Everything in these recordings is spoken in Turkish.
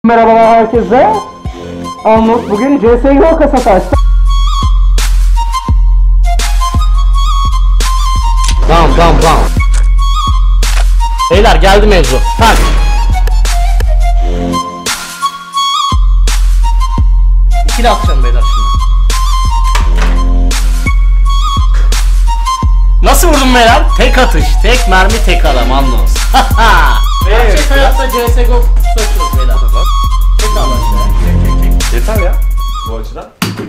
Merhabalar herkese. Anlos bugün CSGO kasası açtı. Tamam. Beyler geldi mevzu. Tak. İkili atacağım beyler şimdi. Nasıl vurdum beyler? Tek atış, tek mermi, tek adam Anlos. Gerçek hayatta CSGO söküyoruz beyler. Tek adam işte. Yeter ya bu açıdan.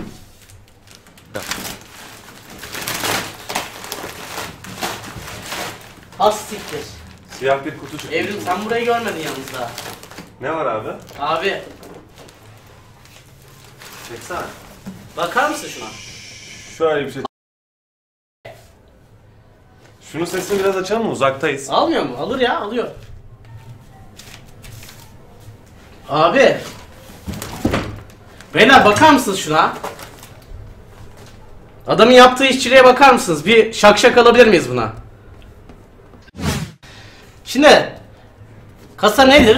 Az siktir. Siyah bir kutu çıktı. Evrim sen burayı görmedin yalnız daha. Ne var abi? Abi Çeksene. bakar mısın şuna? Şöyle bir şey. Şunun sesini biraz açalım mı? Uzaktayız. Almıyor mu? Alır ya, alıyor. Abi. Beyler bakar mısınız şuna? Adamın yaptığı işçiliğe bakar mısınız? Bir şak alabilir miyiz buna? Şimdi kasa nedir?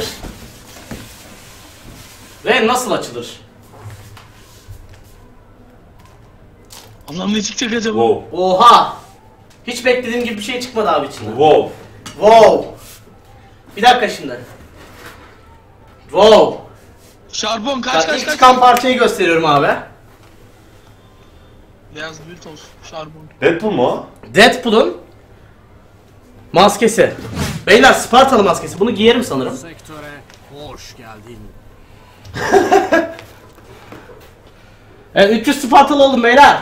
Ve nasıl açılır? Allah'ım ne çıkacak acaba? Wow. Oha! Hiç beklediğim gibi bir şey çıkmadı abi içinden. Wow. Wow! Bir dakika şimdi. Wow! Şarbon Bak, kaç ilk çıkan parçayı gösteriyorum abi. Beyaz bir toz şarbon. Deadpool mu o? Deadpool'un maskesi. Beyler Spartalı maskesi. Bunu giyerim sanırım. Sektöre hoş geldin. Evet 300 Spartalı oldum beyler.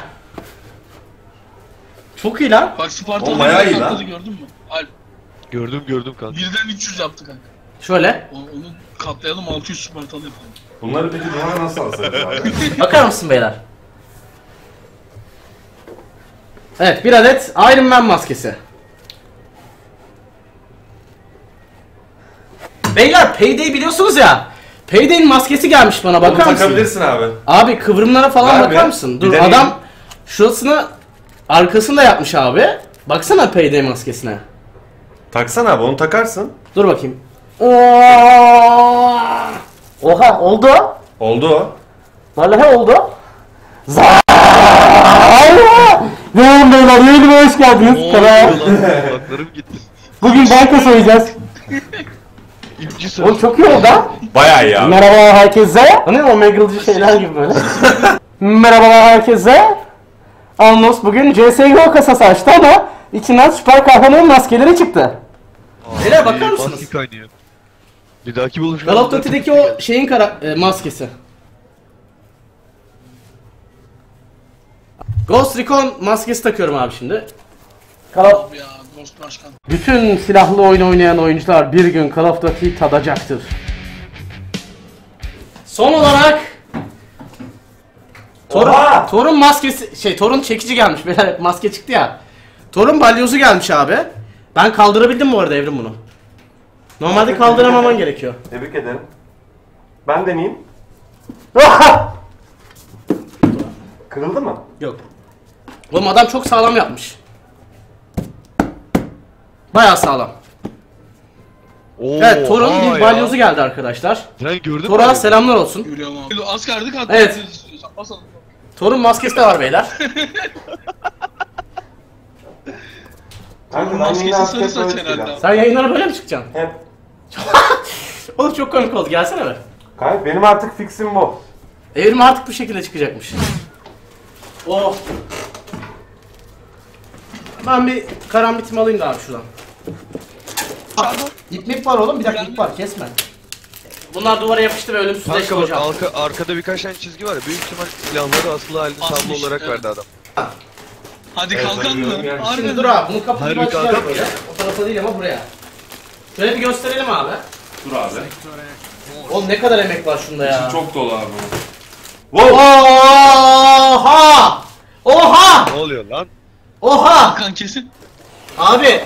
Çok iyi lan. Bak O Spartalı bayağı iyi katladı lan. gördün mü? Alp Gördüm kanka. birden 300 yaptı kanka. Şöyle. Onu katlayalım 600 Spartalı yapalım. Bunları peki duvara nasıl alsaydık abi? Bakar mısın beyler? Evet bir adet Iron Man maskesi. Beyler Payday biliyorsunuz ya. Payday'in maskesi gelmiş bana Onu bakar mısın? takabilirsin abi. Abi kıvrımlara falan Ver bakar be. mısın? Bir Dur deneyeyim. adam şurasını arkasını da yapmış abi. Baksana Payday maskesine. Taksana abi, onu takarsın. Dur bakayım. Oha oldu. Oldu o. Vallahi oldu. Merhaba beyler, yeni hoş geldiniz. Kulaklarım gitti. Bugün banka soyacağız. İnci sor. Oğlum çok iyi oldu ha. Bayağı iyi abi. Merhaba herkese. O ne o Megal'cı şeyler gibi böyle. Merhabalar herkese. Anlos bugün CSGO kasası açtı ama içinden süper kahraman maskeleri çıktı. Beyler bakar mısınız? Maske kaynıyor. Bir dahaki buluşmada. Call of Duty'deki o şeyin maskesi. Ghost Recon maskesi takıyorum abi şimdi. Call of... Abi ya Ghost Başkan. Bütün silahlı oyun oynayan oyuncular bir gün Call of Duty'yi tadacaktır. Son olarak Thor'un maskesi, Thor'un çekici gelmiş. Beyler maske çıktı ya. Thor'un balyozu gelmiş abi. Ben kaldırabildim bu arada Evrim bunu. Normalde kaldıramaman gerekiyor. Tebrik ederim. Ben deneyeyim. Kırıldı mı? Yok. Oğlum adam çok sağlam yapmış. Bayağı sağlam. Evet, Thor'un bir balyozu geldi arkadaşlar. Sen gördün mü? Thor'a selamlar olsun. Görüyorum abi. Askerdi katladı. Evet. Basalım. Thor'un maskesi de var beyler. Kanka Maskesi sarı saç herhalde. Sen yayınlara böyle mi çıkacaksın? Hep. Oğlum çok komik oldu. Gelsene be. Kanka benim artık fixim bu. Evrim artık bu şekilde çıkacakmış. Oh. Ben bir karambitimi alayım da abi şuradan. Şarbon. İp var oğlum, bir dakika ip var, kesme. Bunlar duvara yapıştı ve ölümsüzleşti Kanka bak hocam. arkada birkaç tane çizgi var ya. Büyük ihtimal silahları asılı halinde Asmış, sablı olarak evet. verdi adam. Hadi Evet, kalkan mı? yani. Harbiden. Şimdi dur abi, bunu kapıyı Harbi açacağız kalkan böyle. mı? O tarafa değil ama buraya. Şöyle bir gösterelim abi. Dur abi. Oğlum ne kadar emek var şunda ya. Çok dolu abi. Oha! Oha! Ne oluyor lan? Oha! Kalkan kesin. Abi!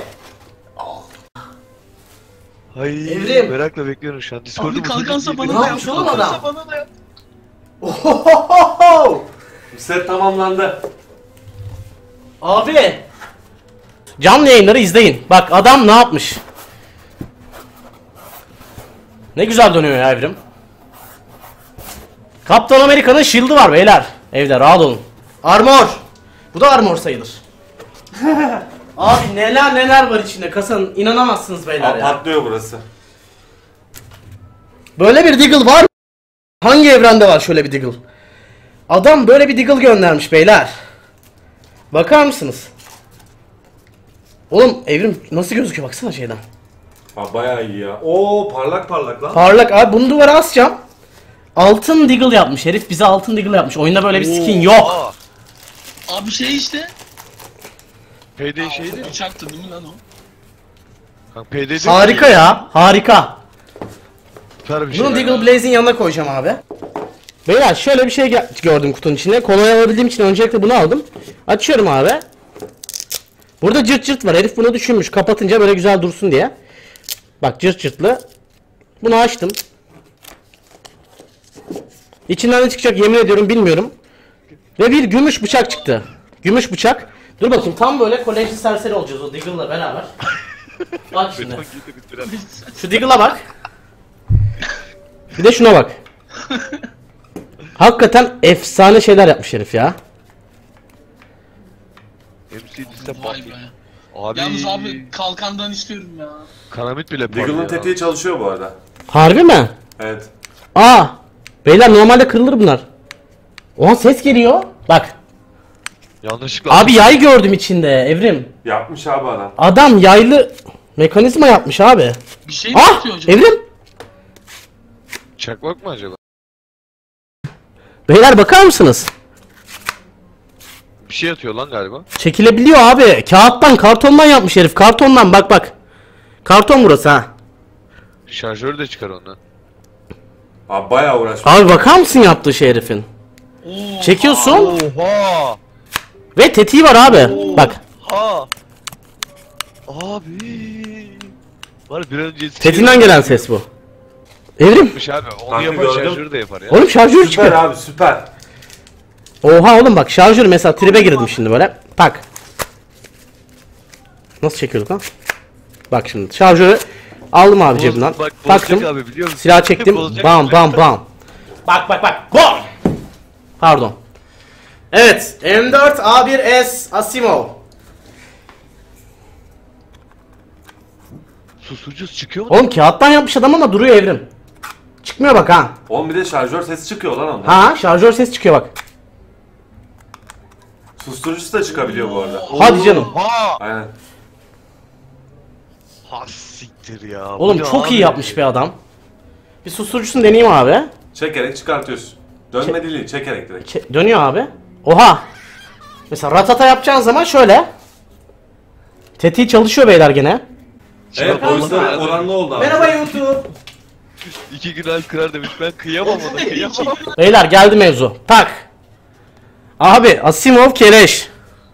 Hay Evrim. merakla bekliyorum şu an. Discord'u Abi kalkansa bana Ne da yapmış yap. oğlum adam? Kalkansa bana da yap. Ohohoho! Set tamamlandı. Abi! Canlı yayınları izleyin. Bak adam ne yapmış? Ne güzel dönüyor ya Evrim. Kaptan Amerika'nın shield'ı var beyler. Evde rahat olun. Armor. Bu da armor sayılır. Abi neler var içinde kasanın, inanamazsınız beyler ya. Patlıyor burası. Böyle bir Deagle var mı? Hangi evrende var şöyle bir Deagle? Adam böyle bir Deagle göndermiş beyler. Bakar mısınız? Oğlum evrim nasıl gözüküyor baksana şeyden. Ha bayağı iyi ya. Oo parlak lan. Parlak abi, bunu duvara asacağım. Altın Deagle yapmış herif, bize altın Deagle yapmış. Oyunda böyle bir skin yok. Aa, Abi şey işte. PD şeydi. Uçaktı değil mi lan o? Kanka PD Harika ya, harika. Süper bir şey. Bunu Deagle Blaze'in yanına koyacağım abi. Beyler şöyle bir şey gördüm kutunun içinde. Kolay alabildiğim için öncelikle bunu aldım. Açıyorum abi. Burada cırt cırt var. Herif bunu düşünmüş. Kapatınca böyle güzel dursun diye. Bak cırt cırtlı. Bunu açtım. İçinden ne çıkacak yemin ediyorum bilmiyorum. Ve bir gümüş bıçak çıktı. Gümüş bıçak. Dur bakayım, tam böyle kolejli serseri olacağız o Deagle'la beraber. Bak şimdi. Şu Deagle'a bak. Bir de şuna bak. Hakikaten efsane şeyler yapmış herif ya. MC'de Vay be. Abi. Yalnız abi kalkandan istiyorum ya. Karamit bile Deagle'ın parlıyor. tetiği çalışıyor bu arada. Harbi mi? Evet. Aa! Beyler normalde kırılır bunlar. Oha ses geliyor. Bak. Yanlışlıkla. Abi yay gördüm içinde Evrim. Yapmış abi adam. Adam yaylı mekanizma yapmış abi. Bir şey mi Ah! atıyor acaba? Evrim. Çakmak mı acaba? Beyler bakar mısınız? Bir şey atıyor lan galiba. Çekilebiliyor abi. Kağıttan, kartondan yapmış herif. Kartondan bak. Karton burası ha. Şarjörü de çıkar ondan. Abi bayağı uğraşmış. Abi bakar mısın yaptığı şey herifin? Oo, Çekiyorsun Oha! ve tetiği var abi. Bak. Ha! Abi! Var bir önce Tetiğinden gelen ses bu. Evrim. Yapmış abi. Onu Kanka yapan gördüm. şarjörü de yapar ya. Oğlum şarjör Süper çıkıyor. abi süper. Oha oğlum bak, şarjör mesela tribe girdim şimdi böyle. Tak. Nasıl çekiyorduk lan? Bak şimdi şarjörü aldım abi cebimden. Bak, Taktım. bozacak abi, biliyor musun? Silah çektim. Bozacak. Bam. Bak. Bom. Pardon. Evet. M4A1S Asimov. Susucuz çıkıyor mu? Oğlum kağıttan yapmış adam ama duruyor Evrim. Çıkmıyor bak ha. Oğlum bir de şarjör sesi çıkıyor lan ondan. Ha, şarjör ses çıkıyor bak. Susturucusu da çıkabiliyor bu arada. Hadi canım. Ha! Aynen. Ha siktir ya. Oğlum Bu ne çok abi? iyi yapmış bir adam. Bir susturucusunu deneyeyim abi. Çekerek çıkartıyorsun. Dönme değil, çekerek direkt. Dönüyor abi. Oha. Mesela ratata yapacağın zaman şöyle. Tetiği çalışıyor beyler gene. Evet o yüzden oranlı oldu abi. Merhaba YouTube. 2 gün alp kırar demiş. Ben kıyamam ona kıyamam. Beyler geldi mevzu. Tak. Abi Asimov keleş.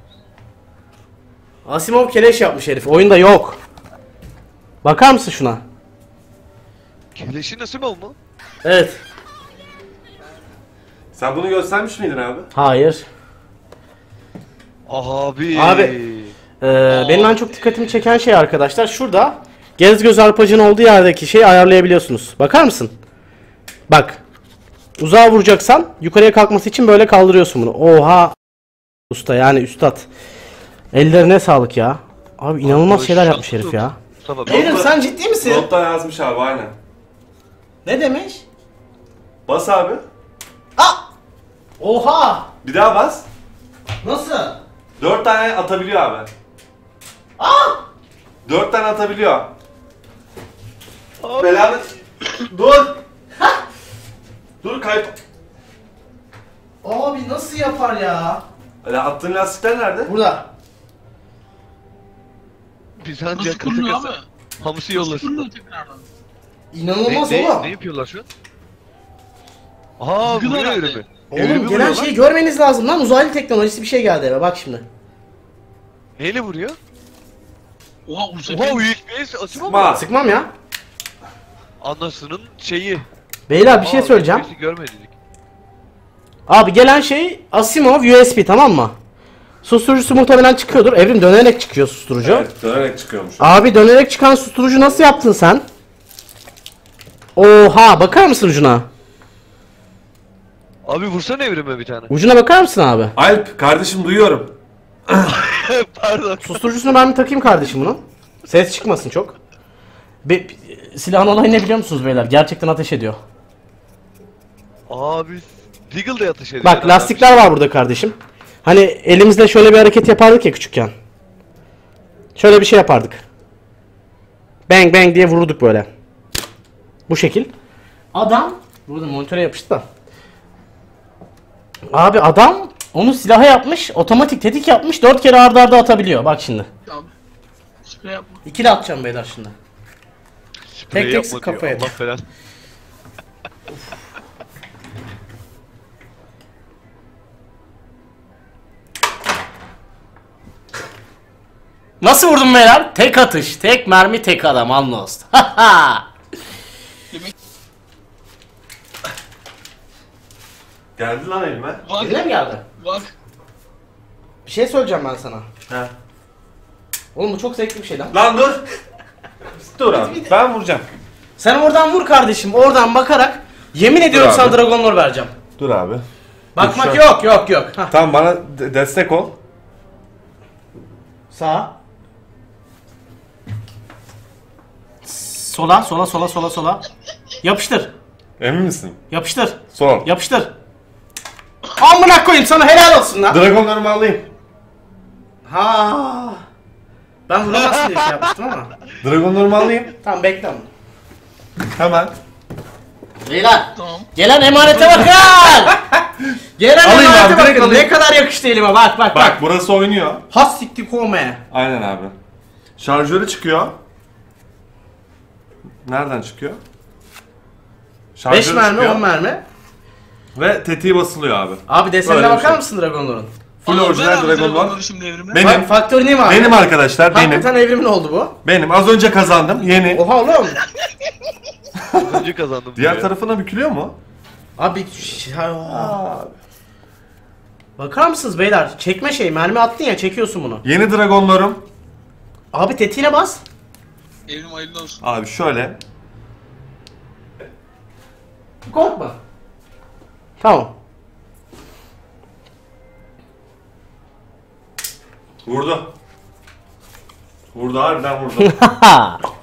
Asimov keleş yapmış herif. Oyunda yok. Bakar mısın şuna? Keleşi nasıl olma? Evet. Sen bunu göstermiş miydin abi? Hayır. Abi. Benim en çok dikkatimi çeken şey arkadaşlar şurada gez göz arpacın olduğu yerdeki şeyi ayarlayabiliyorsunuz. Bakar mısın? Bak. Uzağa vuracaksan yukarıya kalkması için böyle kaldırıyorsun bunu. Oha. Usta yani üstad. Ellerine sağlık ya. Abi inanılmaz Abi, şeyler yapmış şanslı herif ya. Tamam. Evrim sen ciddi misin? Nottan yazmış abi aynen. Ne demiş? Bas abi. Oha. Bir daha bas. Nasıl? 4 tane atabiliyor abi. 4 tane atabiliyor. Belanı... Dur. Dur kayıp. Abi nasıl yapar ya? Attığın lastikler nerede? Burada. Biz Nasıl ancak kasa kuruluyor abi? kasa. Hamısı Nasıl yollasın. kuruluyor tekrardan? İnanılmaz Ne oğlum. yapıyorlar şu an? Aa Gıda vuruyor herhalde. evrimi. Oğlum gelen şeyi görmeniz lazım lan. Uzaylı teknolojisi bir şey geldi eve. Bak şimdi. Neyle vuruyor? Oha Oha USB. USB atıyor mu? Ma. Sıkmam ya. Anasının şeyi. Beyler bir şey söyleyeceğim. USB'si görmedik. Abi gelen şey Asimov USB, tamam mı? Susturucusu muhtemelen çıkıyordur. Evrim dönerek çıkıyor susturucu. Evet dönerek çıkıyormuş. Abi dönerek çıkan susturucu nasıl yaptın sen? Oha, bakar mısın ucuna? Abi vursana evrime bir tane. Ucuna bakar mısın abi? Alp kardeşim duyuyorum. Pardon. Susturucusunu ben bir takayım kardeşim bunu. Ses çıkmasın çok. Silahın olayı ne biliyor musunuz beyler? Gerçekten ateş ediyor. Abi Deagle da ateş ediyor. Bak lastikler var burada kardeşim. Hani elimizle şöyle bir hareket yapardık ya küçükken. Şöyle bir şey yapardık. Bang bang diye vururduk böyle. Bu şekil. Adam burada monitöre yapıştı da. Abi adam onu silaha yapmış, otomatik tetik yapmış, 4 kere arda arda atabiliyor. Bak şimdi. Tamam. Sprey yapma. İkili atacağım beyler şimdi. Sprey tek tek yapma sık diyor, kafaya. Allah falan. Nasıl vurdum beyler? Tek atış, tek mermi, tek adam Unlost. Demek Geldi lan elime. bak. Eline mi geldi? Bak. Bir şey söyleyeceğim ben sana. He. Oğlum bu çok zevkli bir şey lan. Lan dur. Dur abi. Ben vuracağım. Sen oradan vur kardeşim, oradan bakarak yemin ediyorum abi. sana Dragon Lore vereceğim. Dur abi. Bakmak Dur, şu an- yok. Hah. Tamam bana destek ol. Sağa. Sola. Yapıştır. Emin misin? Yapıştır. Sol. Yapıştır. Amına koyayım sana helal olsun lan. Dragonlarımı alayım. Ha. Ben vuramazsın diye şey yapmıştım ama. Dragonlarımı alayım. Tamam bekle onu. Hemen. Beyler. Tamam. Gelen emanete bakın. Gelen Alayım emanete abi, direkt bakın. alayım. Ne kadar yakıştı elime bak. Bak burası oynuyor. Has sikti kome. Aynen abi. Şarjörü çıkıyor. Nereden çıkıyor? 5 mermi 10 mermi. Ve tetiği basılıyor abi. Abi desenine Öyle bir bakar şey. mısın Dragon Lore'un? Full Aa, orijinal ver abi Dragon Dragon'ları var. şimdi evrime. Benim. Bak faktör ne mi abi? Benim arkadaşlar benim. Hakikaten evrimin oldu bu. Benim. Az önce kazandım. Yeni. Oha oğlum. Önce kazandım. Diğer diyor. tarafına bükülüyor mu? Abi bakar mısınız beyler? Çekme şey mermi attın ya çekiyorsun bunu. Yeni Dragonlarım. Abi tetiğine bas. Evrim hayırlı olsun. Abi şöyle. Korkma. Tamam. Vurdu. Vurdu harbiden vurdu.